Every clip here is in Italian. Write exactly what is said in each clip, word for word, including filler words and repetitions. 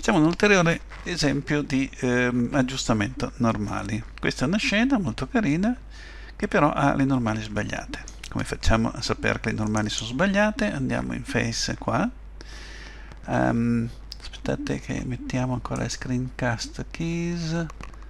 Facciamo un ulteriore esempio di ehm, aggiustamento normali. Questa è una scena molto carina che però ha le normali sbagliate. Come facciamo a sapere che le normali sono sbagliate? Andiamo in Face qua. Um, aspettate che mettiamo ancora screencast keys.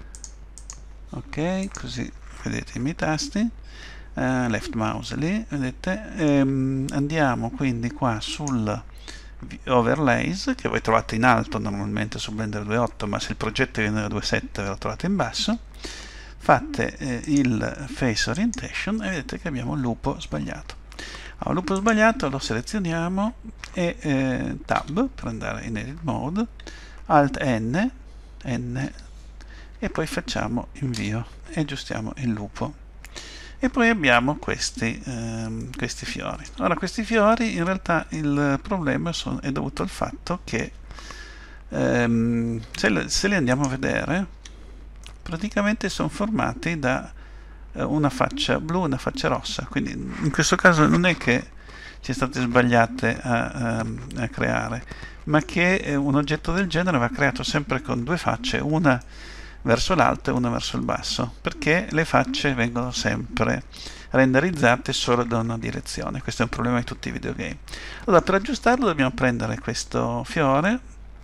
Ok, così vedete i miei tasti. Uh, left mouse lì, vedete. Um, andiamo quindi qua sul overlays, che voi trovate in alto normalmente su Blender due punto otto, ma se il progetto viene da due punto sette ve lo trovate in basso. Fate eh, il face orientation e vedete che abbiamo un lupo sbagliato. Allora, un lupo sbagliato lo selezioniamo e eh, tab per andare in edit mode, alt n, n e poi facciamo invio e aggiustiamo il lupo. E poi abbiamo questi, ehm, questi fiori. Ora, questi fiori in realtà il problema sono, è dovuto al fatto che ehm, se, le, se li andiamo a vedere, praticamente sono formati da eh, una faccia blu e una faccia rossa. Quindi in questo caso non è che ci state sbagliate a, a, a creare, ma che un oggetto del genere va creato sempre con due facce, una verso l'alto e una verso il basso, perché le facce vengono sempre renderizzate solo da una direzione. Questo è un problema di tutti i videogame. Allora, per aggiustarlo dobbiamo prendere questo fiore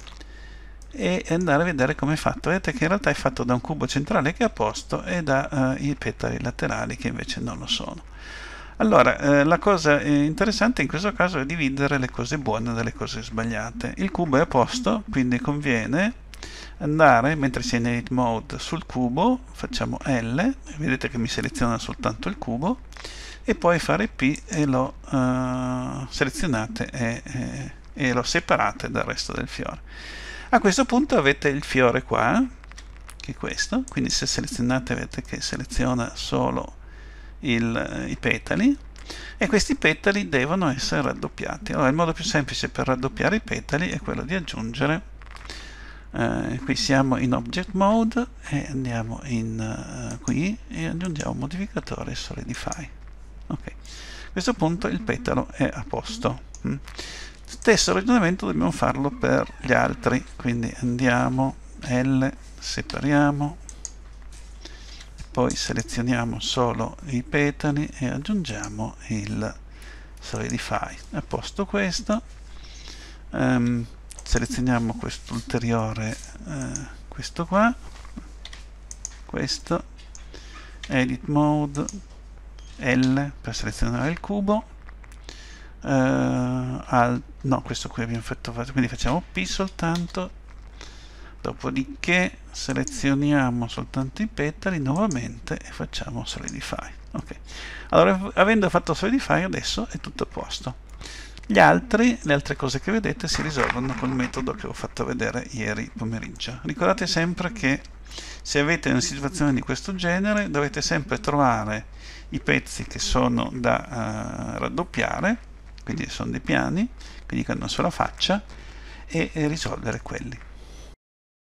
e andare a vedere come è fatto. Vedete che in realtà è fatto da un cubo centrale che è a posto e da uh, i petali laterali che invece non lo sono. Allora, eh, la cosa interessante in questo caso è dividere le cose buone dalle cose sbagliate. Il cubo è a posto, quindi conviene andare, mentre si è in edit mode, sul cubo, facciamo L, vedete che mi seleziona soltanto il cubo, e poi fare P e lo uh, selezionate e, e, e lo separate dal resto del fiore. A questo punto avete il fiore qua, che è questo, quindi se selezionate vedete che seleziona solo il, i petali, e questi petali devono essere raddoppiati. Allora, il modo più semplice per raddoppiare i petali è quello di aggiungere Uh, qui siamo in object mode e andiamo in uh, qui e aggiungiamo un modificatore solidify. Ok, a questo punto il petalo è a posto. Mm. Stesso ragionamento dobbiamo farlo per gli altri, quindi andiamo L, separiamo, poi selezioniamo solo i petali e aggiungiamo il solidify. A posto questo. Um, selezioniamo questo ulteriore, eh, questo qua, questo, edit mode, L per selezionare il cubo, eh, al, no, questo qui abbiamo fatto, quindi facciamo P soltanto, dopodiché selezioniamo soltanto i petali nuovamente e facciamo solidify. Ok, allora avendo fatto solidify adesso è tutto a posto. Gli altri, le altre cose che vedete si risolvono col metodo che ho fatto vedere ieri pomeriggio. Ricordate sempre che se avete una situazione di questo genere dovete sempre trovare i pezzi che sono da uh, raddoppiare, quindi sono dei piani, quindi che hanno una sola faccia, e, e risolvere quelli.